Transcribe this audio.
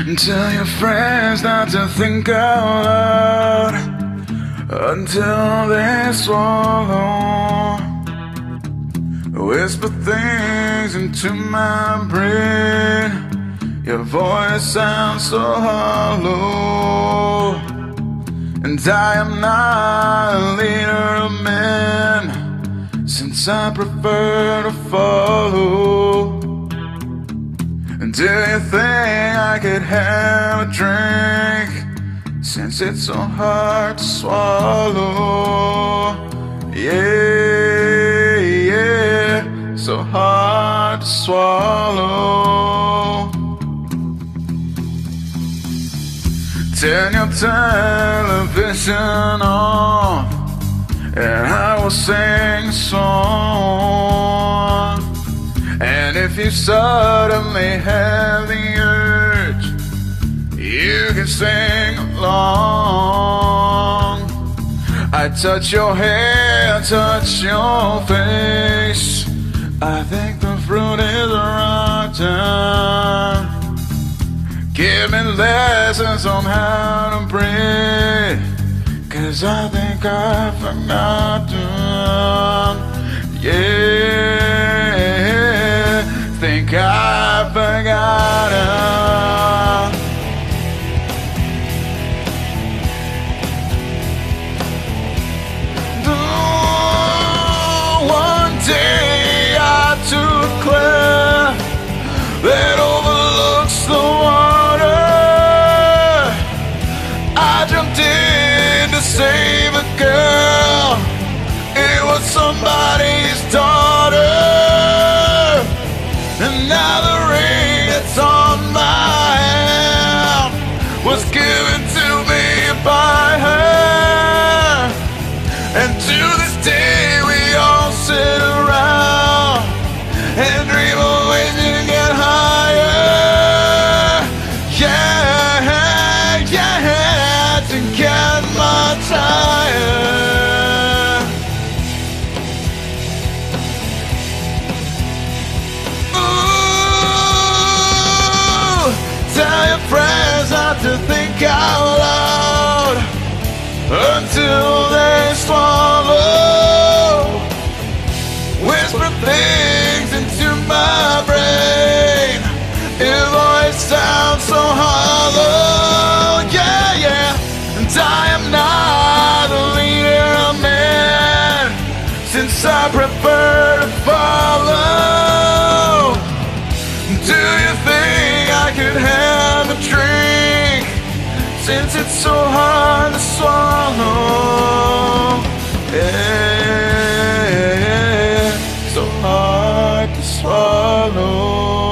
Tell your friends not to think out loud until they swallow. Whisper things into my brain. Your voice sounds so hollow. And I am not a leader of men, since I prefer to follow. And do you think I could have a drink, since it's so hard to swallow? Yeah, yeah, so hard to swallow. Turn your television off, and I will sing a song. And if you suddenly have the urge, you can sing along. I touch your hair, touch your face. I think the fruit is rotten. Give me lessons on how to breathe, 'cause I think I've forgotten. Yeah, think I've forgotten. One day I took a cliff that overlooks the water. I jumped in to save a girl. It was somebody's daughter. And now the ring that's on my hand was given to me by her. And to this day we all sit around and dream of ways to get higher. Yeah, yeah, to get much higher. Tell your friends not to think out loud until they swallow. Whisper things into my brain. Your voice sounds so hollow. Yeah, yeah. And I am not a leader of men, since I prefer to follow. Do you think I could have a drink, since it's so hard to swallow? Yeah, so hard to swallow.